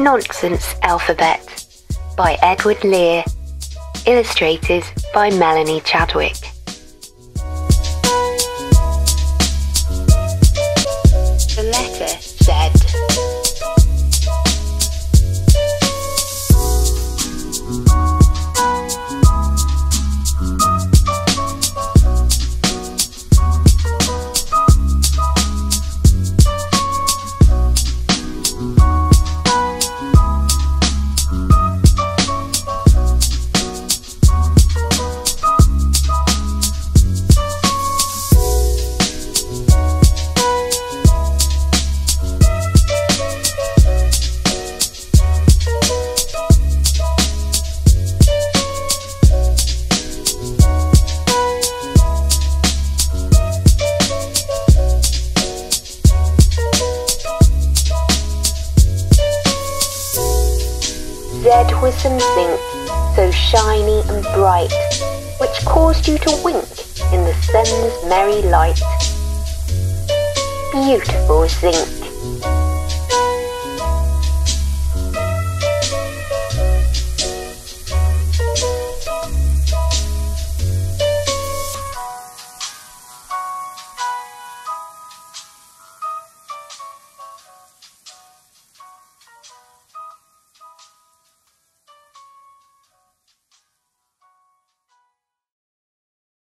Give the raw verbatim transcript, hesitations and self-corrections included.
Nonsense Alphabet by Edward Lear, illustrated by Melanie Chadwick. The letter said, Z was some zinc, so shiny and bright, which caused you to wink in the sun's merry light. Beautiful zinc.